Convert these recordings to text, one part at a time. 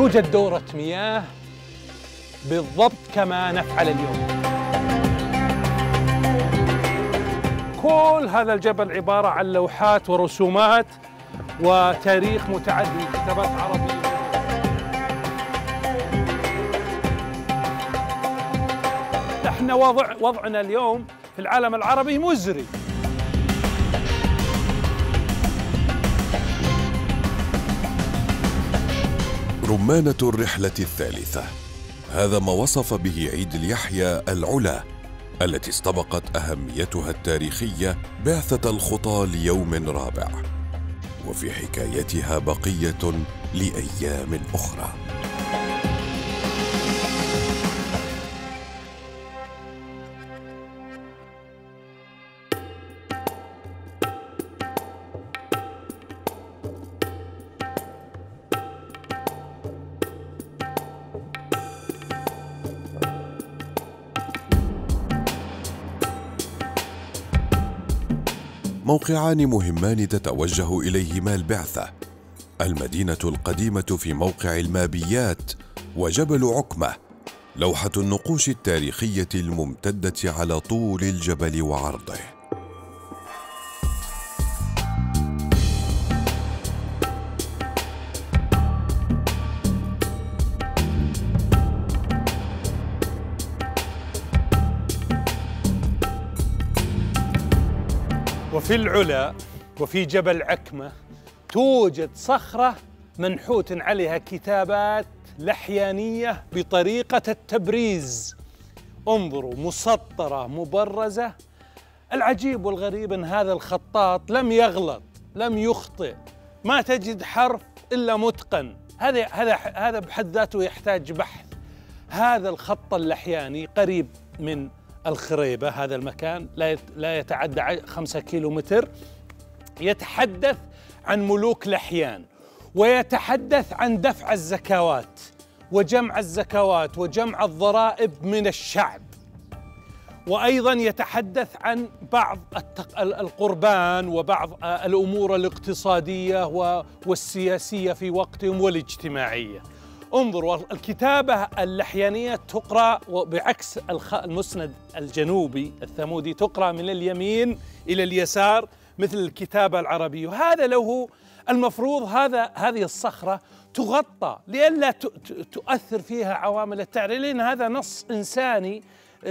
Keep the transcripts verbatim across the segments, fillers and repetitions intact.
توجد دورة مياه بالضبط كما نفعل اليوم. كل هذا الجبل عبارة عن لوحات ورسومات وتاريخ متعدد، كتابات عربية. احنا وضع وضعنا اليوم في العالم العربي مزري. رمانة الرحلة الثالثة، هذا ما وصف به عيد اليحيى العلا التي استبقت أهميتها التاريخية بعثة الخطى ليوم رابع، وفي حكايتها بقية لأيام أخرى. موقعان مهمان تتوجه إليهما البعثة: المدينة القديمة في موقع المابيات، وجبل عكمة، لوحة النقوش التاريخية الممتدة على طول الجبل وعرضه. وفي العلا وفي جبل عكمة توجد صخرة منحوت عليها كتابات لحيانية بطريقة التبريز. انظروا، مسطرة مبرزة. العجيب والغريب أن هذا الخطاط لم يغلط، لم يخطئ، ما تجد حرف إلا متقن. هذا هذا هذا بحد ذاته يحتاج بحث. هذا الخط اللحياني قريب من الخريبة، هذا المكان لا لا يتعدى خمسة كيلو متر، يتحدث عن ملوك لحيان، ويتحدث عن دفع الزكوات وجمع الزكوات وجمع الضرائب من الشعب، وأيضا يتحدث عن بعض القربان وبعض الأمور الاقتصادية والسياسية في وقتهم والاجتماعية. انظروا، الكتابة اللحيانية تقرأ بعكس المسند الجنوبي الثمودي، تقرأ من اليمين إلى اليسار مثل الكتابة العربية. وهذا له المفروض هذا هذه الصخرة تغطى لئلا تؤثر فيها عوامل التعرية، لأن هذا نص إنساني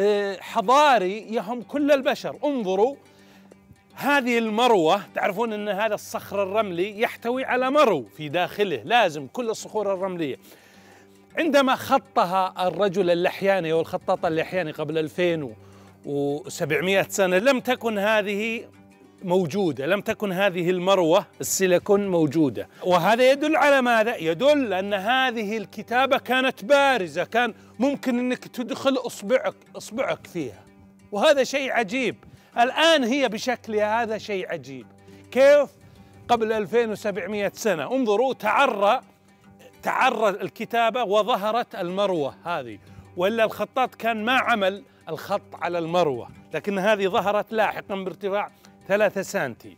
حضاري يهم كل البشر. انظروا هذه المروة، تعرفون أن هذا الصخر الرملي يحتوي على مرو في داخله، لازم كل الصخور الرملية. عندما خطها الرجل اللحياني أو الخطاط اللحياني قبل ألفين وسبعمائة سنة لم تكن هذه موجودة، لم تكن هذه المروة السيليكون موجودة. وهذا يدل على ماذا؟ يدل أن هذه الكتابة كانت بارزة، كان ممكن أنك تدخل إصبعك إصبعك فيها، وهذا شيء عجيب. الآن هي بشكلها، هذا شيء عجيب. كيف قبل ألفين وسبعمائة سنة؟ انظروا، تعرى تعرى الكتابة وظهرت المروة هذه، وإلا الخطاط كان ما عمل الخط على المروة، لكن هذه ظهرت لاحقا بارتفاع ثلاثة سنتي.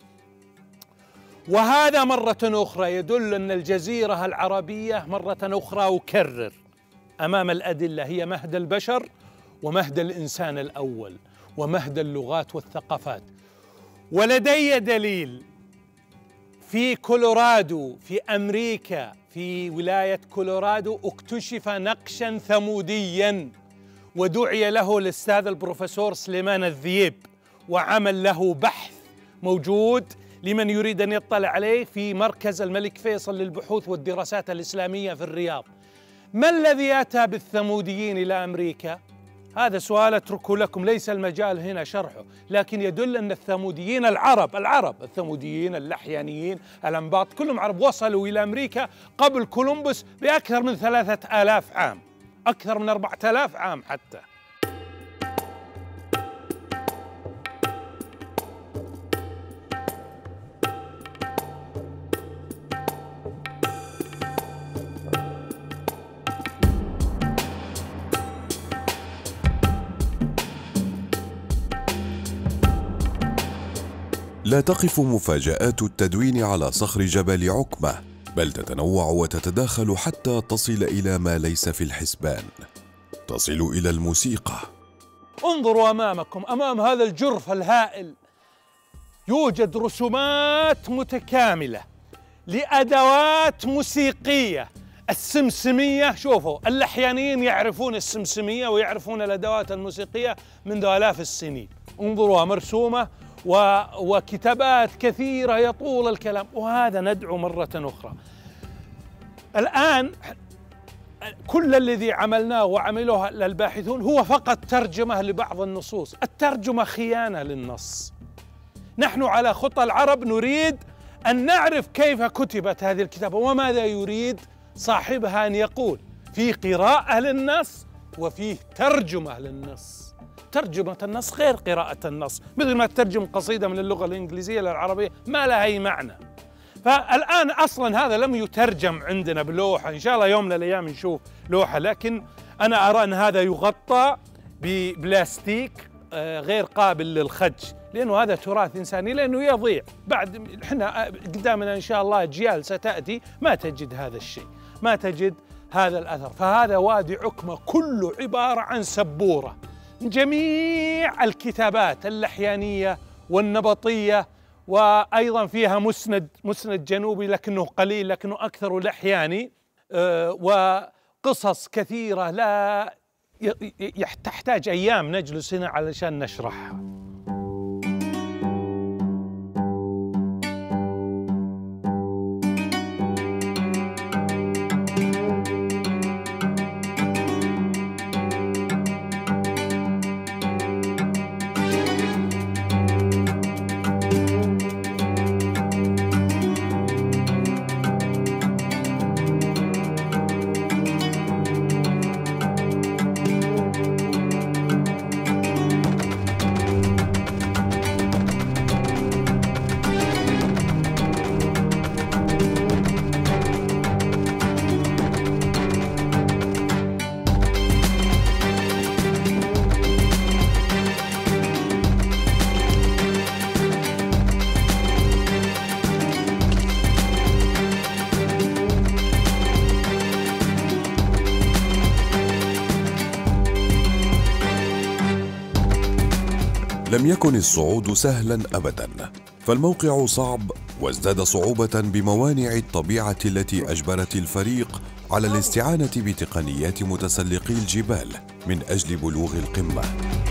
وهذا مرة أخرى يدل أن الجزيرة العربية مرة أخرى أكرر أمام الأدلة هي مهد البشر ومهد الإنسان الأول ومهد اللغات والثقافات. ولدي دليل: في كولورادو في أمريكا، في ولاية كولورادو، اكتشف نقشا ثموديا ودعي له الأستاذ البروفيسور سليمان الذيب، وعمل له بحث موجود لمن يريد أن يطلع عليه في مركز الملك فيصل للبحوث والدراسات الإسلامية في الرياض. ما الذي أتى بالثموديين إلى أمريكا؟ هذا سؤال أتركه لكم، ليس المجال هنا شرحه، لكن يدل أن الثموديين العرب العرب الثموديين اللحيانيين الأنباط كلهم عرب، وصلوا إلى أمريكا قبل كولومبوس بأكثر من ثلاثة آلاف عام، أكثر من أربعة آلاف عام حتى. لا تقف مفاجآت التدوين على صخر جبل عكمة، بل تتنوع وتتداخل حتى تصل إلى ما ليس في الحسبان، تصل إلى الموسيقى. انظروا أمامكم، أمام هذا الجرف الهائل يوجد رسومات متكاملة لأدوات موسيقية. السمسمية، شوفوا اللحيانيين يعرفون السمسمية ويعرفون الأدوات الموسيقية منذ آلاف السنين. انظروها مرسومة و... وكتابات كثيرة يطول الكلام، وهذا ندعو مرة أخرى. الآن كل الذي عملناه وعملوه الباحثون هو فقط ترجمة لبعض النصوص. الترجمة خيانة للنص. نحن على خطى العرب نريد أن نعرف كيف كتبت هذه الكتابة وماذا يريد صاحبها أن يقول. في قراءة للنص وفيه ترجمة للنص. ترجمة النص غير قراءة النص، مثل ما تترجم قصيدة من اللغة الإنجليزية للعربية ما لها أي معنى. فالآن أصلا هذا لم يترجم عندنا بلوحة، إن شاء الله يوم من الأيام نشوف لوحة، لكن أنا أرى أن هذا يغطى ببلاستيك غير قابل للخج، لأنه هذا تراث إنساني، لأنه يضيع. بعد إحنا قدامنا إن شاء الله أجيال ستأتي ما تجد هذا الشيء، ما تجد هذا الأثر. فهذا وادي عكمة كله عبارة عن سبورة. جميع الكتابات اللحيانية والنبطية، وأيضا فيها مسند مسند جنوبي لكنه قليل، لكنه أكثر لحياني، وقصص كثيرة لا تحتاج أيام نجلس هنا علشان نشرحها. لم يكن الصعود سهلا أبدا، فالموقع صعب وازداد صعوبة بموانع الطبيعة التي أجبرت الفريق على الاستعانة بتقنيات متسلقي الجبال من أجل بلوغ القمة.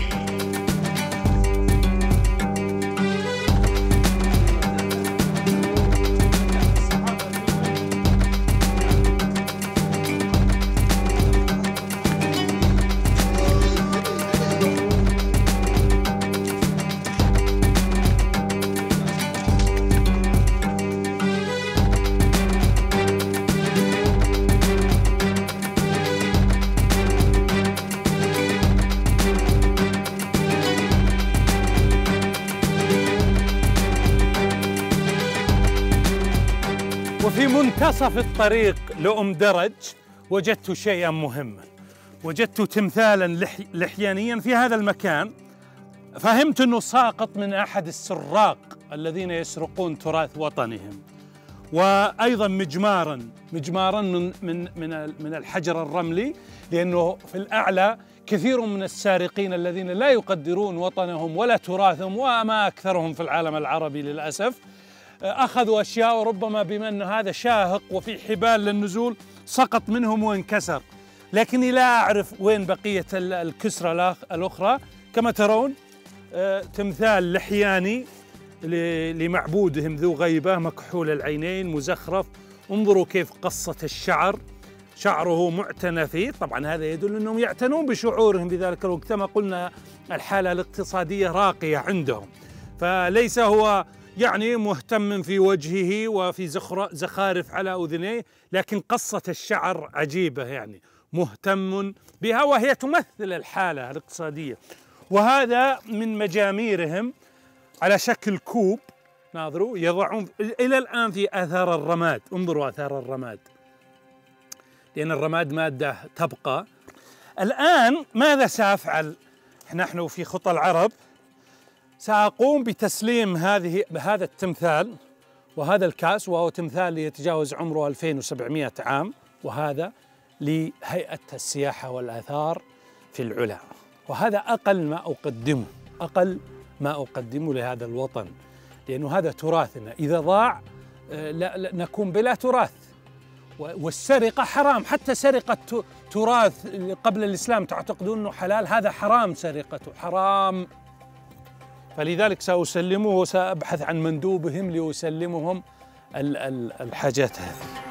وفي منتصف الطريق لأم درج وجدت شيئا مهما، وجدت تمثالا لحيانيا في هذا المكان. فهمت أنه ساقط من أحد السراق الذين يسرقون تراث وطنهم، وأيضا مجمارا مجمارا من من من من الحجر الرملي، لأنه في الأعلى كثير من السارقين الذين لا يقدرون وطنهم ولا تراثهم، وما أكثرهم في العالم العربي للأسف، أخذوا أشياء، وربما بما أن هذا شاهق وفي حبال للنزول سقط منهم وانكسر، لكني لا أعرف وين بقية الكسرة الأخرى. كما ترون تمثال لحياني لمعبودهم ذو غيبة مكحول العينين مزخرف. انظروا كيف قصة الشعر، شعره معتنى فيه. طبعا هذا يدل أنهم يعتنون بشعورهم بذلك الوقت، كما قلنا الحالة الاقتصادية راقية عندهم، فليس هو يعني مهتم في وجهه وفي زخارف على أذنيه، لكن قصة الشعر عجيبة، يعني مهتم بها وهي تمثل الحالة الاقتصادية. وهذا من مجاميرهم على شكل كوب، ناظروا يضعون إلى الآن في آثار الرماد. انظروا آثار الرماد، لأن الرماد مادة تبقى. الآن ماذا سأفعل؟ نحن في خطى العرب سأقوم بتسليم هذه هذا التمثال وهذا الكأس وهو تمثال يتجاوز عمره ألفين وسبعمائة عام، وهذا لهيئة السياحة والآثار في العلا. وهذا أقل ما أقدمه، أقل ما أقدمه لهذا الوطن، لأنه هذا تراثنا، إذا ضاع لا لا نكون بلا تراث. والسرقة حرام، حتى سرقة تراث قبل الإسلام تعتقدون أنه حلال، هذا حرام، سرقته حرام. فلذلك سأسلمه وسأبحث عن مندوبهم ليسلمهم الحاجات هذه.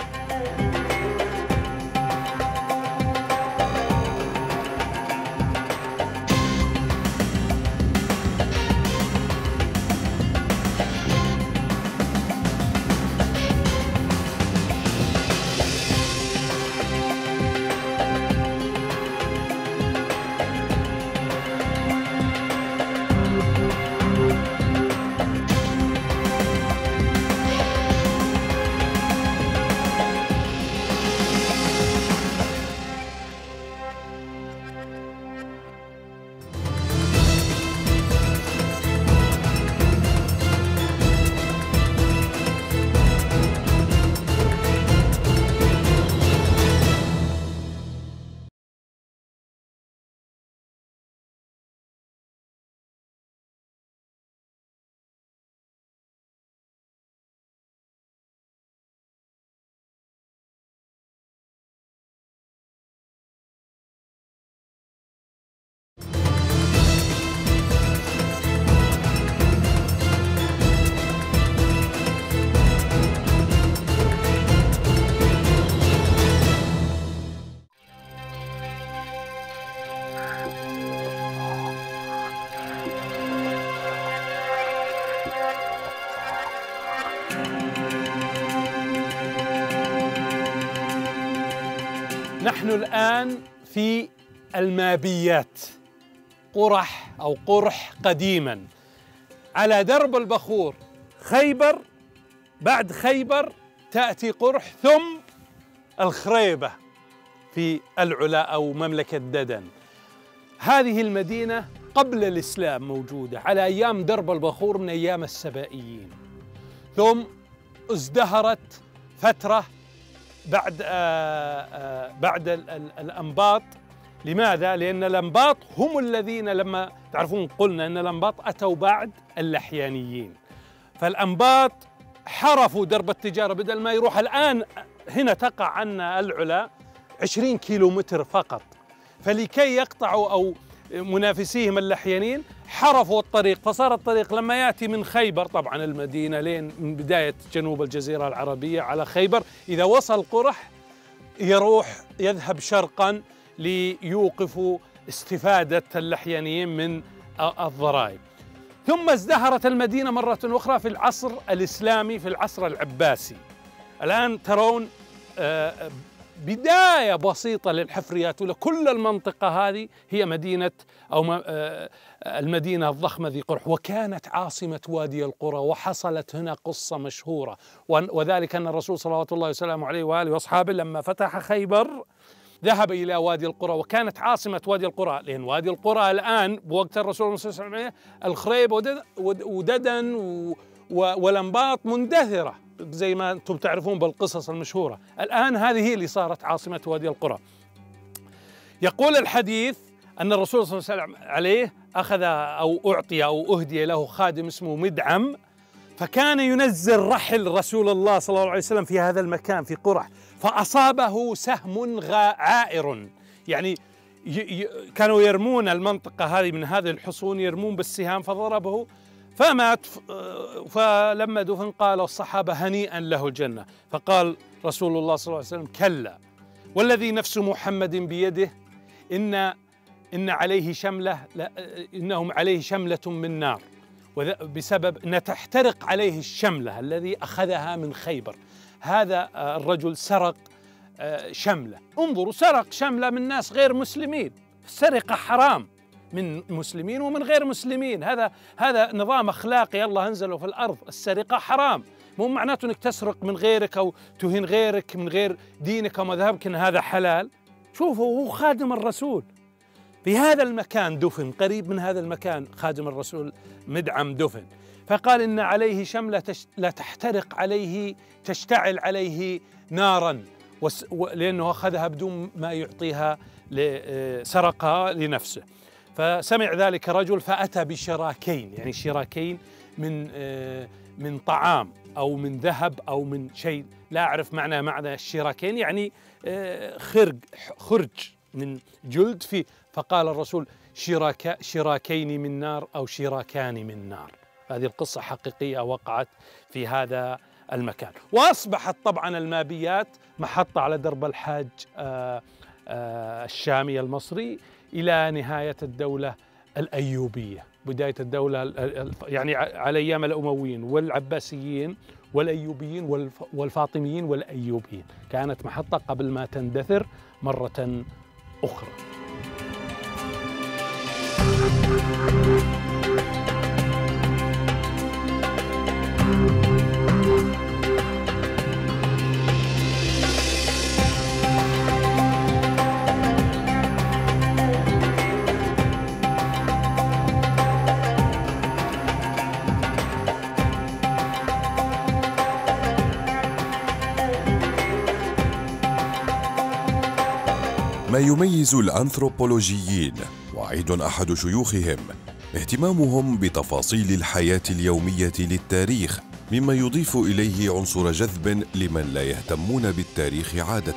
نحن الآن في المابيات، قرح أو قرح قديما على درب البخور. خيبر، بعد خيبر تأتي قرح، ثم الخريبة في العلا أو مملكة ددن. هذه المدينة قبل الإسلام موجودة على أيام درب البخور من أيام السبائيين، ثم ازدهرت فترة بعد آآ آآ بعد ال ال الأنباط. لماذا؟ لأن الأنباط هم الذين، لما تعرفون قلنا أن الأنباط أتوا بعد اللحيانيين، فالأنباط حرفوا درب التجارة، بدل ما يروح الآن هنا تقع عنا العلا عشرين كيلو متر فقط، فلكي يقطعوا أو منافسيهم اللحيانيين حرفوا الطريق، فصار الطريق لما يأتي من خيبر، طبعا المدينة لين من بداية جنوب الجزيرة العربية على خيبر، إذا وصل قرح يروح يذهب شرقا ليوقفوا استفادة اللحيانيين من الضرائب. ثم ازدهرت المدينة مرة أخرى في العصر الإسلامي، في العصر العباسي. الآن ترون بداية بسيطة للحفريات، وكل المنطقة هذه هي مدينة أو المدينة الضخمة ذي قرح، وكانت عاصمة وادي القرى. وحصلت هنا قصة مشهورة، وذلك أن الرسول صلوات الله وسلامه عليه وآله وأصحابه لما فتح خيبر ذهب إلى وادي القرى، وكانت عاصمة وادي القرى، لأن وادي القرى الآن بوقت الرسول صلى الله عليه وسلم الخريب وددن والأنباط مندثرة زي ما أنتم تعرفون بالقصص المشهورة. الآن هذه هي اللي صارت عاصمة وادي القرى. يقول الحديث أن الرسول صلى الله عليه وسلم عليه أخذ أو أعطي أو أهدي له خادم اسمه مدعم، فكان ينزل رحل رسول الله صلى الله عليه وسلم في هذا المكان في قرح، فأصابه سهم عائر، يعني كانوا يرمون المنطقة هذه من هذه الحصون، يرمون بالسهام، فضربه فمات. فلما دفن قال الصحابة هنيئا له الجنة، فقال رسول الله صلى الله عليه وسلم كلا والذي نفس محمد بيده إن إن عليه شملة إنهم عليه شملة من نار، بسبب أن تحترق عليه الشملة الذي أخذها من خيبر. هذا الرجل سرق شملة، انظروا، سرق شملة من ناس غير مسلمين. السرقة حرام من مسلمين ومن غير مسلمين، هذا هذا نظام أخلاقي الله أنزله في الأرض. السرقة حرام، مو معناته أنك تسرق من غيرك أو تهين غيرك من غير دينك ومذهبك أن هذا حلال. شوفوا، هو خادم الرسول في هذا المكان دفن، قريب من هذا المكان خادم الرسول مدعم دفن. فقال إن عليه شملة لا تحترق عليه، تشتعل عليه نارا، لأنه أخذها بدون ما يعطيها، سرقها لنفسه. فسمع ذلك رجل فأتى بشراكين، يعني شراكين من من طعام أو من ذهب أو من شيء لا أعرف معنى معنى الشراكين، يعني خرج خرج من جلد فيه. فقال الرسول شراكا شراكين من نار أو شراكان من نار. هذه القصة حقيقية وقعت في هذا المكان، وأصبحت طبعا المابيات محطة على درب الحاج الشامي المصري إلى نهاية الدولة الأيوبية، بداية الدولة يعني على أيام الأمويين والعباسيين والأيوبيين والفاطميين والأيوبيين، كانت محطة قبل ما تندثر مرة أخرى. ما يميز الأنثروبولوجيين، وعيد أحد شيوخهم، اهتمامهم بتفاصيل الحياة اليومية للتاريخ، مما يضيف إليه عنصر جذب لمن لا يهتمون بالتاريخ عادة.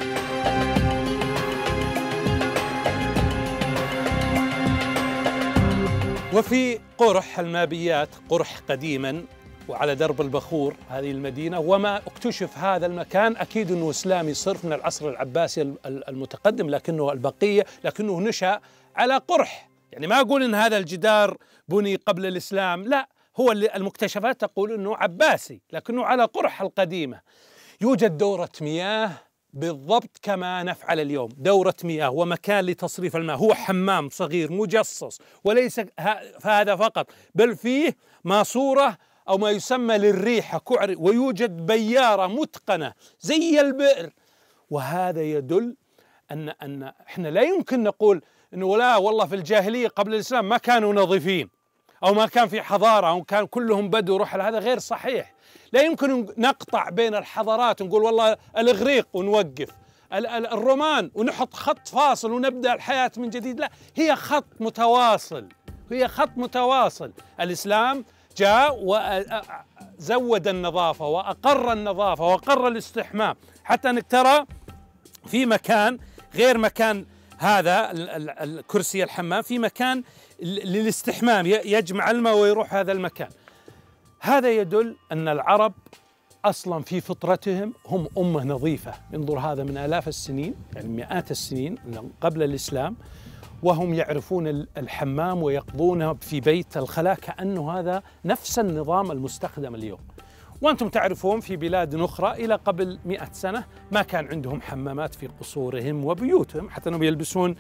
وفي قرح المابيات، قرح قديما وعلى درب البخور هذه المدينة، وما اكتشف هذا المكان أكيد أنه إسلامي صرف من العصر العباسي المتقدم، لكنه البقية لكنه نشأ على قرح. يعني ما أقول أن هذا الجدار بني قبل الإسلام، لا، هو اللي المكتشفات تقول أنه عباسي، لكنه على قرح القديمة. يوجد دورة مياه بالضبط كما نفعل اليوم، دورة مياه ومكان لتصريف الماء، هو حمام صغير مجصص، وليس هذا فقط، بل فيه ماسورة أو ما يسمى للريحة كعر، ويوجد بيارة متقنة زي البئر. وهذا يدل أن أن إحنا لا يمكن نقول إنه لا والله في الجاهلية قبل الإسلام ما كانوا نظيفين أو ما كان في حضارة أو كان كلهم بدو رحل، هذا غير صحيح. لا يمكن نقطع بين الحضارات ونقول والله الإغريق ونوقف، الرومان ونحط خط فاصل ونبدأ الحياة من جديد، لا، هي خط متواصل، هي خط متواصل. الإسلام جاء وزود النظافة وأقر النظافة وأقر الاستحمام، حتى أنك ترى في مكان غير مكان هذا الكرسي الحمام، في مكان للاستحمام يجمع الماء ويروح هذا المكان. هذا يدل أن العرب أصلا في فطرتهم هم أمة نظيفة. انظر هذا من آلاف السنين، يعني مئات السنين قبل الإسلام، وهم يعرفون الحمام ويقضونه في بيت الخلاء كأنه هذا نفس النظام المستخدم اليوم. وأنتم تعرفون في بلاد أخرى إلى قبل مئة سنة ما كان عندهم حمامات في قصورهم وبيوتهم، حتى أنهم يلبسون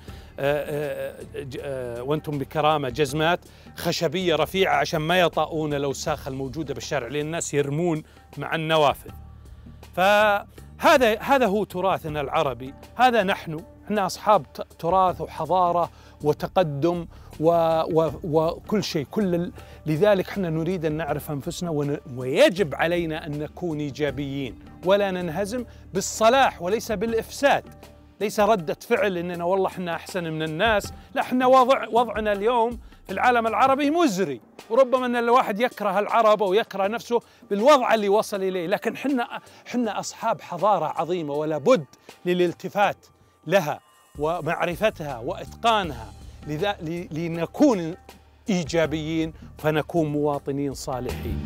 وأنتم بكرامة جزمات خشبية رفيعة عشان ما يطأون الأوساخ الموجودة بالشارع، لأن الناس يرمون مع النوافذ. فهذا هذا هو تراثنا العربي، هذا نحن احنا أصحاب تراث وحضارة وتقدم و و وكل شيء، كل لذلك احنا نريد أن نعرف أنفسنا، ويجب علينا أن نكون إيجابيين ولا ننهزم بالصلاح وليس بالإفساد. ليس ردة فعل إننا والله احنا أحسن من الناس، لا، احنا وضع وضعنا اليوم في العالم العربي مزري، وربما أن الواحد يكره العرب أو يكره نفسه بالوضع اللي وصل إليه، لكن احنا احنا أصحاب حضارة عظيمة ولا بد للالتفات لها ومعرفتها وإتقانها، لذا لنكون إيجابيين فنكون مواطنين صالحين.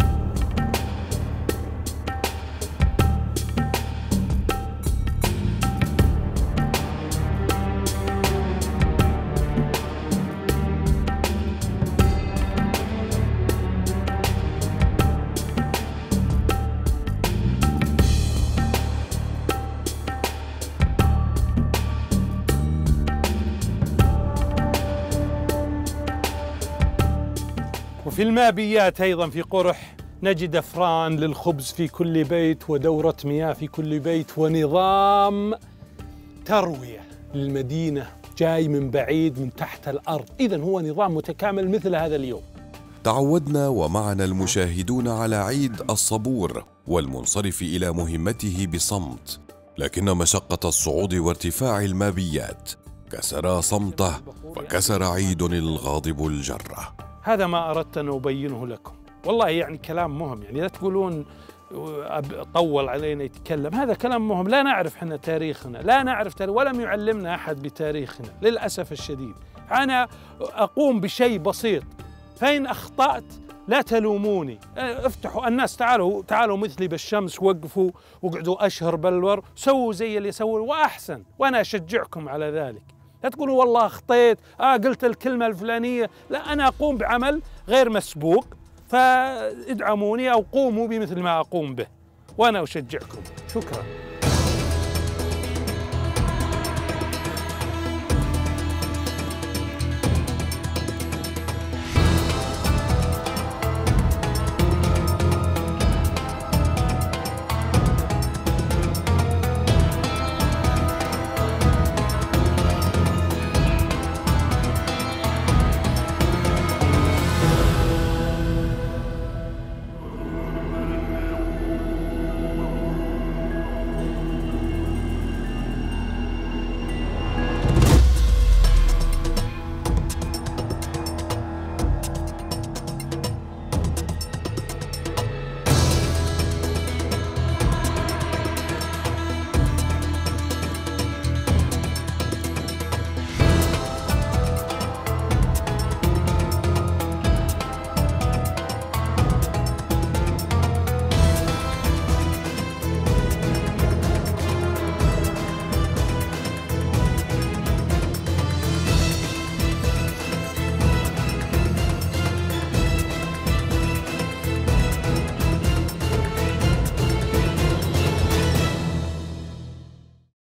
وفي المابيات أيضا في قرح نجد أفران للخبز في كل بيت، ودورة مياه في كل بيت، ونظام تروية للمدينة جاي من بعيد من تحت الأرض. إذن هو نظام متكامل مثل هذا اليوم. تعودنا ومعنا المشاهدون على عيد الصبور والمنصرف إلى مهمته بصمت، لكن مشقة الصعود وارتفاع المابيات كسر صمته فكسر عيد الغاضب الجرة. هذا ما أردت أن أبينه لكم، والله يعني كلام مهم، يعني لا تقولون طول علينا يتكلم، هذا كلام مهم. لا نعرف احنا تاريخنا، لا نعرف تاريخ، ولم يعلمنا أحد بتاريخنا للأسف الشديد. أنا أقوم بشيء بسيط، فإن أخطأت لا تلوموني، افتحوا الناس، تعالوا تعالوا مثلي بالشمس، وقفوا وقعدوا أشهر بلور، سووا زي اللي يسوون وأحسن، وأنا أشجعكم على ذلك. لا تقولوا والله أخطيت، آه قلت الكلمة الفلانية، لا، أنا أقوم بعمل غير مسبوق، فادعموني أو قوموا بمثل ما أقوم به، وأنا أشجعكم. شكرا.